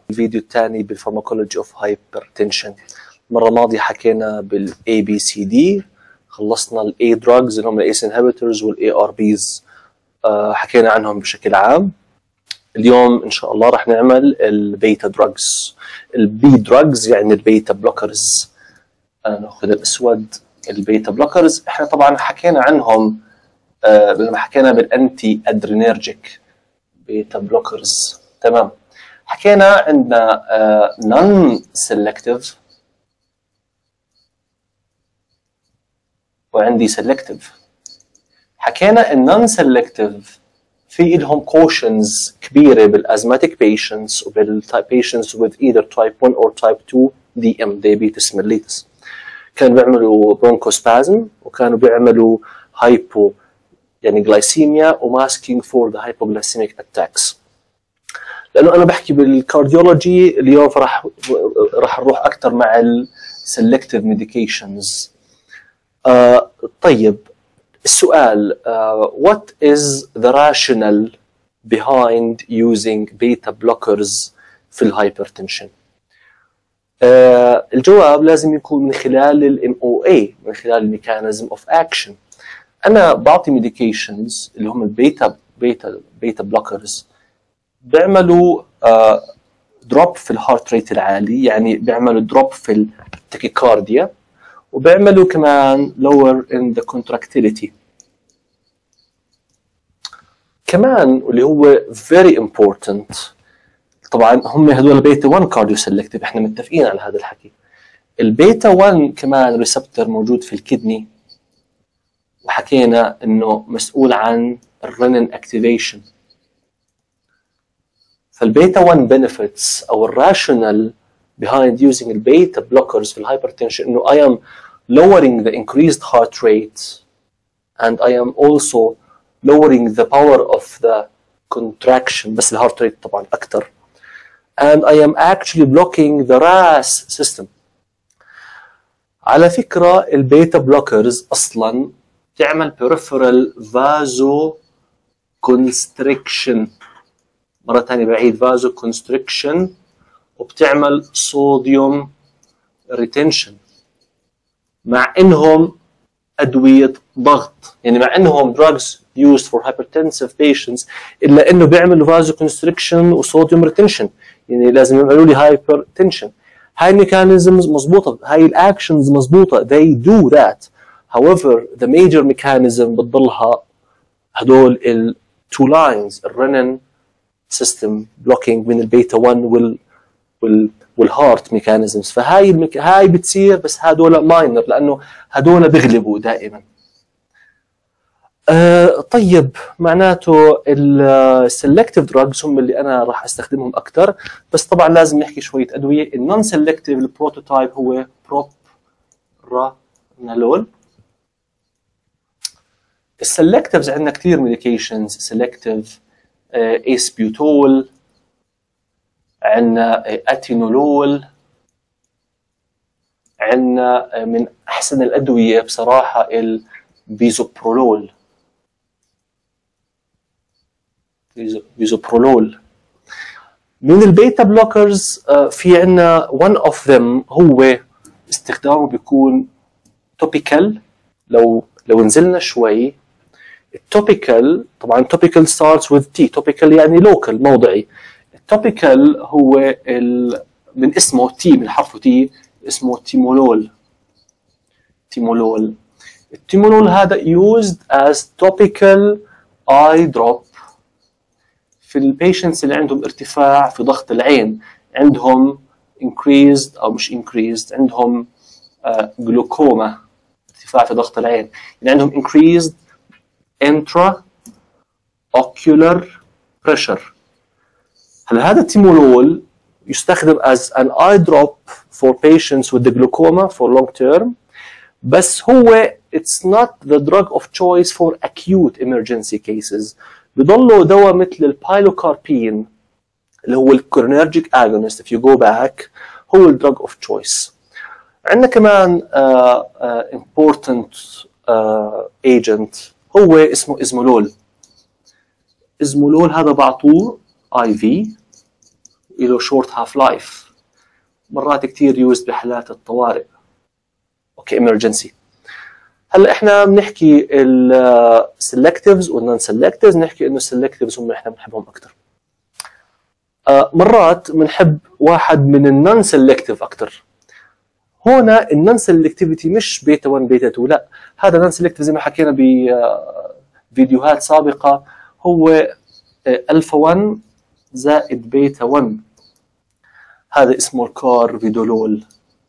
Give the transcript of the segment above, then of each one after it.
الفيديو الثاني بالفارماكولوجي اوف هايبرتنشن. المره الماضيه حكينا بالاي بي سي دي، خلصنا الاي دراجز اللي هم الايس انهبيتورز والاي ار بيز، حكينا عنهم بشكل عام. اليوم ان شاء الله راح نعمل البيتا دراجز. البي دراجز يعني البيتا بلوكرز. ناخذ الاسود. البيتا بلوكرز احنا طبعا حكينا عنهم لما حكينا بالانتي ادرينيرجيك بيتا بلوكرز. تمام. حكينا عندنا نون سيلكتيف وعندي سيلكتيف. حكينا النون سيلكتيف في لهم كوشنز كبيره بالازماتيك بيشنتس وبالتايب بيشنتس with either type 1 or type 2 DM diabetes mellitus. كانوا بيعملوا برونكوسبازم وكانوا بيعملوا هايبو يعني جلايسيميا وماسكينج فور ذا هايبوغلايسيميك اتاكس. لانه انا بحكي بالكارديولوجي اليوم، فراح نروح اكثر مع السلكتيف ميديكيشنز. طيب السؤال what is the rationale behind using beta blockers في الهايبرتنشن؟ الجواب لازم يكون من خلال الام او اي، من خلال الميكانيزم اوف اكشن. انا بعطي ميديكيشنز اللي هم البيتا بلوكرز بيعملوا دروب في الهارت ريت العالي، يعني بيعملوا دروب في التكيكارديا، وبيعملوا كمان lower in the contractility. كمان واللي هو very important، طبعا هم هذول بيتا 1 كارديو سيلكتيف، احنا متفقين على هذا الحكي. البيتا 1 كمان ريسبتور موجود في الكدني، وحكينا انه مسؤول عن الرنين اكتيفيشن. فالبيتا 1 benefits او الراشونال behind using البيتا blockers في الهايبرتنشن انه I am lowering the increased heart rate and I am also lowering the power of the contraction، بس الهارت ريت طبعا اكثر. and I am actually blocking the RAS system. على فكرة البيتا بلوكرز اصلا تعمل peripheral vasoconstriction، مرة ثانية بعيد vasoconstriction، وبتعمل صوديوم retention مع انهم ادوية ضغط، يعني مع انهم drugs used for hypertensive patients الا انه بيعملوا vasoconstriction وصوديوم retention، يعني لازم يعملوا لي hypertension. هاي الميكانيزمز مضبوطة، هاي الاكشنز مضبوطة، they do that. however the major mechanism بتضلها هدول ال two lines، الرنين system blocking من البيتا 1 والهارت ميكانيزمز. فهاي هاي بتصير، بس هدول ماينر لانه هدول بيغلبوا دائما. طيب معناته السلكتيف دراجز هم اللي انا راح استخدمهم اكثر، بس طبعا لازم نحكي شويه ادويه. النون سلكتيف البروتوتايب هو بروبرانالول. السلكتيفز عندنا كثير ميديكيشنز سلكتيف، اسبيوتول، عندنا اتينولول، عندنا من احسن الادويه بصراحه البيزوبرولول. من البيتا بلوكرز في عندنا one of them هو استخدامه بيكون توبيكال. لو نزلنا شوي، التوبيكال طبعا توبيكال starts with T، توبيكال يعني لوكال موضعي. التوبيكال هو من اسمه T، من حرفه T اسمه تيمولول. التيمولول هذا used as topical eye drop في البيشنتس اللي عندهم ارتفاع في ضغط العين، عندهم increased او مش increased، عندهم جلوكوما، ارتفاع في ضغط العين، يعني عندهم increased intraocular pressure. هلا هذا التيمولول يستخدم as an eye drop for patients with the glaucoma for long term، بس هو it's not the drug of choice for acute emergency cases. بضلوا دواء مثل البايلوكاربين اللي هو الكورنيرجيك اجونست if you go back، هو الدرج of choice. عندنا كمان important agent هو اسمه ازمولول. ازمولول هذا بعطوه IV له شورت هاف لايف، مرات كتير يوزد بحالات الطوارئ. اوكي emergency. هلا احنا بنحكي السلكتيفز والنون سلكتيفز، نحكي انه السلكتيفز هم احنا بنحبهم اكثر. مرات بنحب واحد من النون سلكتيف اكثر. هنا النون سلكتيفيتي مش بيتا 1 بيتا 2، لا، هذا نون سلكتيف زي ما حكينا بفيديوهات سابقه، هو الفا 1 زائد بيتا 1. هذا اسمه الكارفيدولول.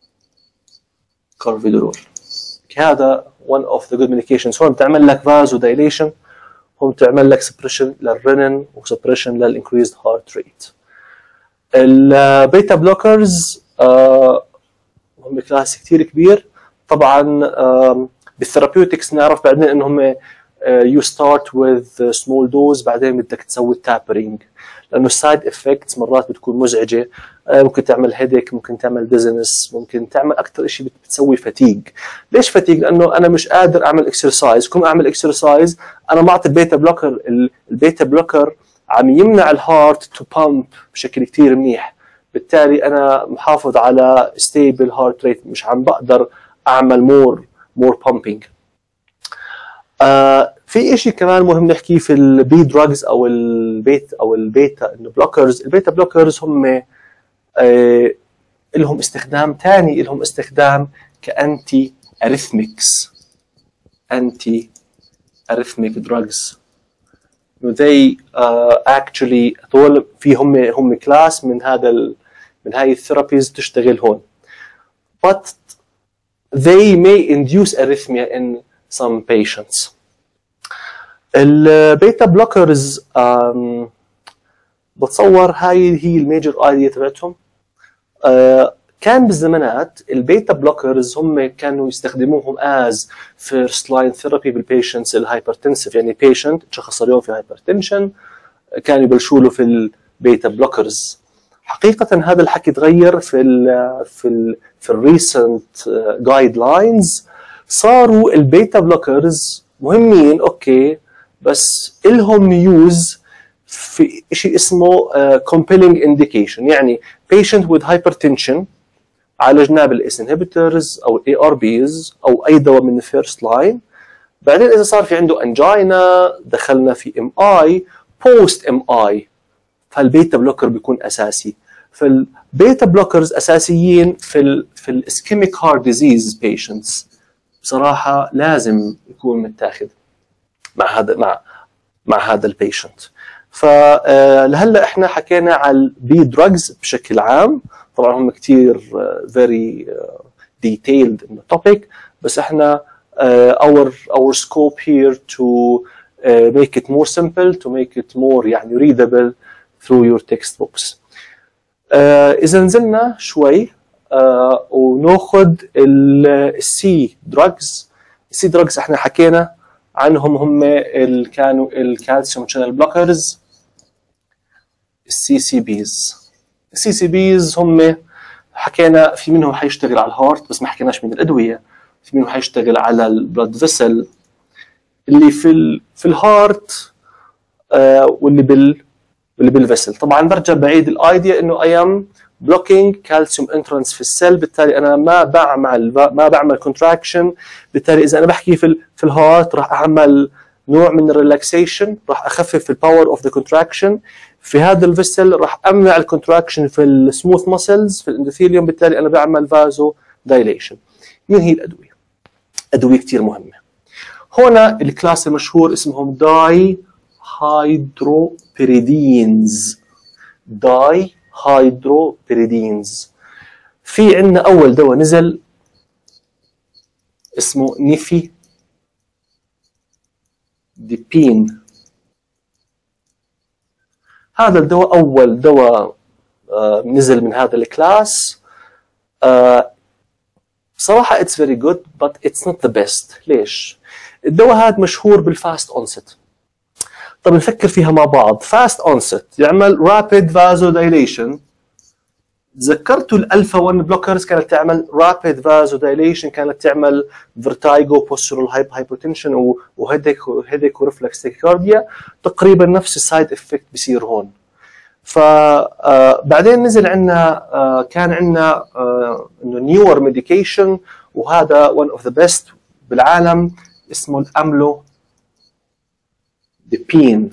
هذا one of the good medications. هون بتعمل لك vasodilation، هون بتعمل لك suppression للرنين وسبريشن للincreased heart rate. البيتا بلوكرز هم كلاس كثير كبير. طبعا بالثيرابيوتكس نعرف بعدين انهم you start with small dose، بعدين بدك تسوي تابرينج، لانه السايد افكتس مرات بتكون مزعجه، ممكن تعمل هيديك، ممكن تعمل ديزنس، ممكن تعمل اكثر شيء بتسوي فتيج. ليش فتيج؟ لانه انا مش قادر اعمل اكسرسايز، كم اعمل اكسرسايز انا معطي البيتا بلوكر، البيتا بلوكر عم يمنع الهارت تو بامب بشكل كثير منيح، بالتالي انا محافظ على ستيبل هارت ريت، مش عم بقدر اعمل مور بامبينج. في شيء كمان مهم نحكيه في البي دراجز او البيتا بلوكرز. البيتا بلوكرز هم لهم استخدام ثاني، لهم استخدام كانتي اريثميكس، انتي اريثميك دراجز. they actually هذول هم كلاس من هاي الثيرابيز تشتغل هون. but they may induce arrhythmia in some patients. البيتا بلوكرز بتصور هاي هي الميجر ايديا تبعتهم. كان بالزمانات البيتا بلوكرز هم كانوا يستخدموهم از فيرست لاين ثيرابي بالبيشنتس الهايبرتنسيف، يعني بيشنت تشخص اليوم في هايبرتنشن كانوا يبلشوا له في البيتا بلوكرز. حقيقة هذا الحكي تغير في الريسنت جايد لاينز، صاروا البيتا بلوكرز مهمين اوكي، بس إلهم يوز في شيء اسمه compelling indication، يعني patient with hypertension عالجناه بالاس inhibitors او ARBs او اي دواء من الفيرست لاين، بعدين اذا صار في عنده انجينا دخلنا في MI post MI، فالبيتا بلوكر بيكون اساسي. فالبيتا بلوكرز اساسيين في الاسكيميك هارت ديزيز بيشنتس، بصراحه لازم يكون متاخذ مع هذا البيشنت. فلهلا احنا حكينا على البي دراجز بشكل عام، طبعا هم كثير very detailed in the topic، بس احنا our scope here to make it more simple, to make it more يعني readable through your textbooks. اذا نزلنا شوي وناخذ السي دراجز. السي دراجز احنا حكينا عنهم، هم كانوا الكالسيوم شانل بلوكرز، السي سي بيز. السي سي بيز هم حكينا في منهم حيشتغل على الهارت، بس ما حكيناش من الادويه. في منهم حيشتغل على البلاد فيسل اللي في الهارت واللي بالفيسل. طبعا برجع بعيد الايديا انه اي ام بلوكينج كالسيوم انترنس في السيل، بالتالي انا ما بعمل كونتراكشن، بالتالي اذا انا بحكي في الهارت راح اعمل نوع من الريلاكسيشن، راح اخفف الباور اوف ذا كونتراكشن. في هذا الفيسل راح امنع الكونتراكشن في السموث ماسلز في الاندوثيليوم، بالتالي انا بعمل فازو دايليشن. مين هي الادويه؟ ادويه كثير مهمه. هنا الكلاس المشهور اسمهم داي هيدروبيريدينز. داي هيدروبيريدينز. في عندنا اول دواء نزل اسمه نيفي ديبين. هذا الدواء اول دواء نزل من هذا الكلاس. بصراحه it's very good but it's not the best. ليش؟ الدواء هذا مشهور بالفاست اونست. طب نفكر فيها مع بعض. فاست اونست يعمل رابيد فازودايليشن. تذكرتوا الالفا 1 بلوكرز كانت تعمل رابيد فازودايليشن، كانت تعمل فيرتايجو، بوسترال هايبوتنشن وهيديك ورفلكس تاكيكارديا. تقريبا نفس السايد افكت بصير هون. فبعدين نزل عندنا كان عندنا انه نيور ميديكيشن، وهذا one of the best بالعالم اسمه الاملوديبين.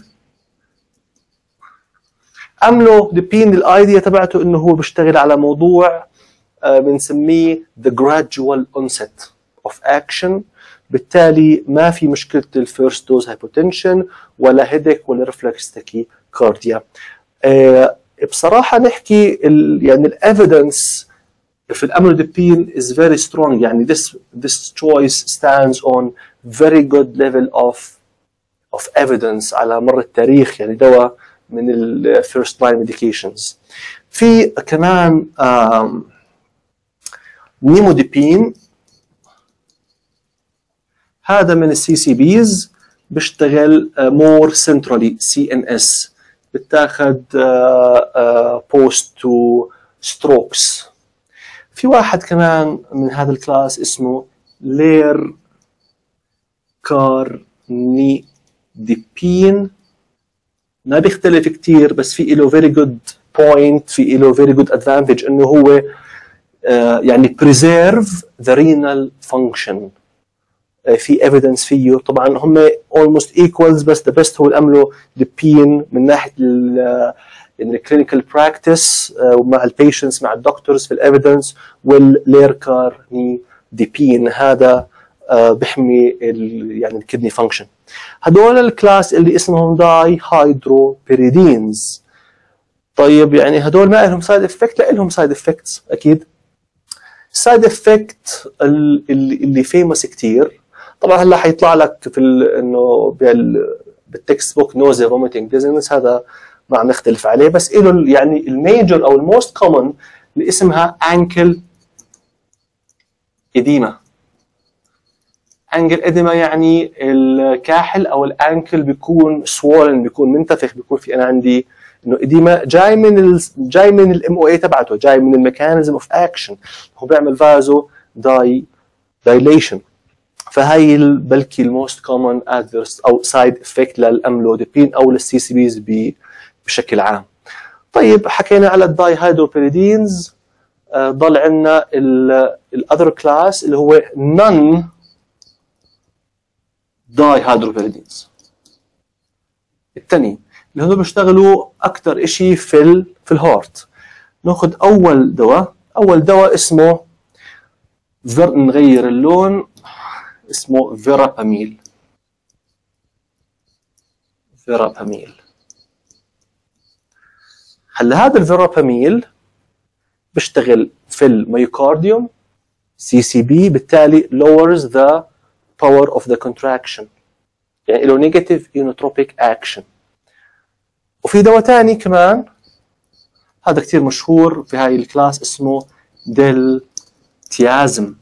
املوديبين الايديا تبعته انه هو بيشتغل على موضوع بنسميه the gradual onset of action. بالتالي ما في مشكله الفيرست دوز هايبوتنشن ولا هيدك ولا ريفلكس تاكيكارديا. بصراحه نحكي يعني الايفيدنس في الاملوديبين is very strong. يعني this choice stands on very good level of evidence على مر التاريخ، يعني دواء من ال first line medications. في كمان نيموديبين، هذا من السي سي بيز، بيشتغل more centrally CNS، بتاخد post to strokes. في واحد كمان من هذا الكلاس اسمه لير كارنيديبين، ما بيختلف كتير بس في له very good point، في له very good advantage انه هو يعني preserve the renal function. في evidence فيه. طبعا هم almost equals بس the best هو الاملوديبين من ناحيه يعني clinical practice مع البيشنتس مع الدكتورز في الايفيدنس، والليركارنيديبين هذا بيحمي يعني الكدني فانكشن. هدول الكلاس اللي اسمهم داي هيدروبيريدينز. طيب يعني هدول ما لهم سايد افكت؟ لا لهم سايد افكتس اكيد. السايد افكت اللي فيمس كتير طبعا هلا حيطلع لك في انه بالتكست بوك نوزي فوميتنج ديزنس، هذا ما عم نختلف عليه، بس له يعني الميجر او الموست كومن اللي اسمها انكل اديما. انكل اديما يعني الكاحل او الانكل بيكون سوولن، بيكون منتفخ، بيكون في انا عندي انه اديما جاي من الام او اي تبعته، جاي من الميكانيزم اوف اكشن، هو بيعمل فازو دايليشن. فهي بلكي الموست كومن ادفيرس او سايد افكت للاملوديبين او للسي سي بيز بشكل عام. طيب حكينا على الداي هيدروبيريدينز، ضل عندنا الاذر كلاس اللي هو نون داي هيدروبيريدينز الثاني اللي هو بيشتغلوا اكثر شيء في الهارت. ناخذ اول دواء اسمه نغير اللون، اسمه فيراباميل. هلا هذا الفيراباميل بيشتغل في الميوكارديوم سي سي بي، بالتالي lowers the power of the contraction، يعني له negative inotropic action. وفي دواء ثاني كمان هذا كثير مشهور في هاي الكلاس اسمه دلتيازم.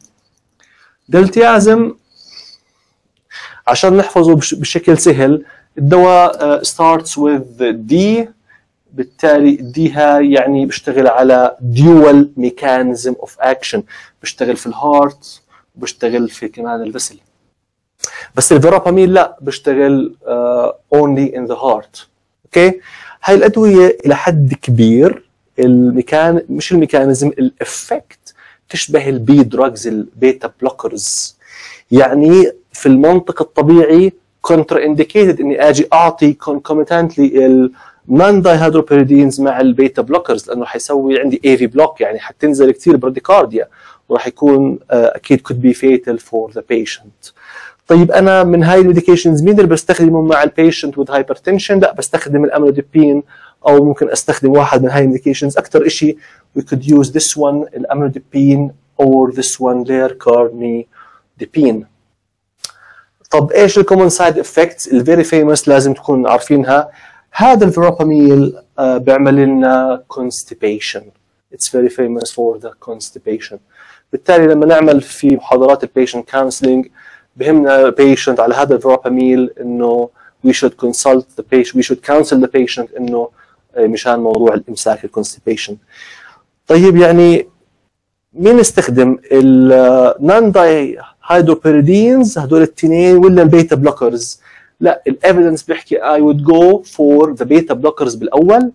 عشان نحفظه بشكل سهل، الدواء starts with D، بالتالي D هاي يعني بيشتغل على dual mechanism of action، بيشتغل في الهارت وبيشتغل في كمان الفسل. بس الفيرابامين لا، بيشتغل only in the heart. اوكي، هاي الادويه الى حد كبير مش الميكانيزم، الافكت تشبه البي دراجز، البيتا بلوكرز. يعني في المنطق الطبيعي كونترا انديكيتد اني اجي اعطي كونكوميتانتلي النون داي هيدروبيريدينز مع البيتا بلوكرز، لانه حيسوي عندي اي في بلوك، يعني حتنزل كثير براديكارديا وراح يكون اكيد could be fatal for the patient. طيب انا من هاي الميديكيشنز مين اللي بستخدمه مع البيشنت with hypertension؟ لا، بستخدم الاملوديبين، او ممكن استخدم واحد من هاي الميديكيشنز. اكثر شيء we could use this one الاملوديبين or this one ليركارنيديبين. طب ايش الكومن سايد افكتس الفيري فيموس لازم تكون عارفينها؟ هذا الفيراباميل بيعمل لنا constipation. It's very famous for the constipation. بالتالي لما نعمل في محاضرات البيشنت كونسلنج بهمنا البيشنت على هذا الفيراباميل انه we should consult the patient, we should counsel the patient انه مشان موضوع الامساك الكونستيبيشن. طيب يعني مين استخدم النون داي هيدروبيريدينز هدول الاثنين ولا البيتا بلوكرز؟ لا، الايفيدنس بيحكي I would go for the beta blockers بالاول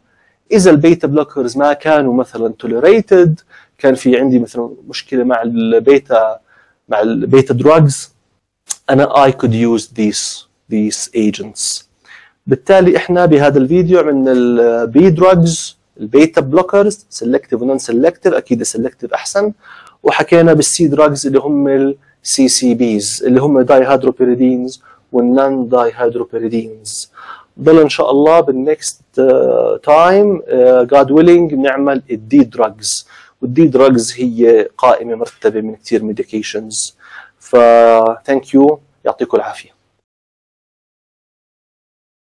اذا البيتا بلوكرز ما كانوا مثلا توليريتد، كان في عندي مثلا مشكله مع البيتا دراجز، انا I could use these agents. بالتالي احنا بهذا الفيديو عملنا البي دراجز، البيتا بلوكرز، سيلكتيف ونون سيلكتيف، اكيد السيلكتيف احسن، وحكينا بالسي دراجز اللي هم السي سي بيز اللي هم داي هيدروبيريدينز والنون داي هيدروبيريدينز. ضل ان شاء الله بالنكست تايم جاد ويلينج نعمل الدي دراجز، والدي دراجز هي قائمه مرتبه من كثير ميديكيشنز. ف ثانك يو، يعطيكم العافيه.